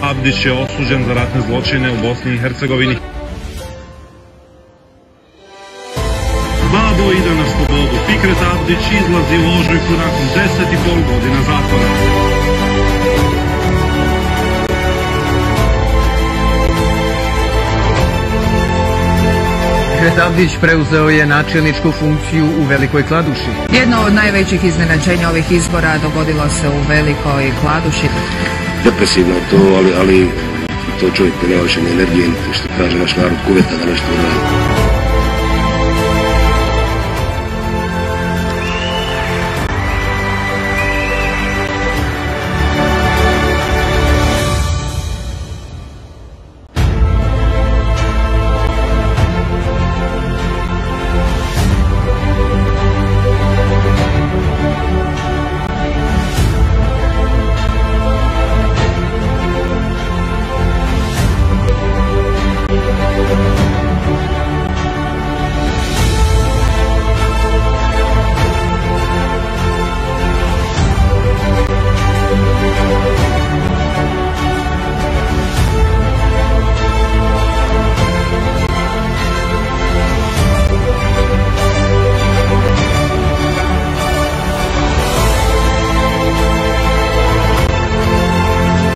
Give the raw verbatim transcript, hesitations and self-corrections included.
Abdić je osuđen za ratne zločine u Bosni i Hercegovini. Babo ide na slobodu. Fikret Abdić izlazi u ožujku nakon deset i pol godina zatvora. Fikret Abdić preuzeo je načelničku funkciju u Velikoj Kladuši. Jedno od najvećih iznenađenja ovih izbora dogodilo se u Velikoj Kladuši. Depresivno je to, ali, ali to čovjek ne nema više ni energije, što kaže naš narod, kuveta da nešto uradi.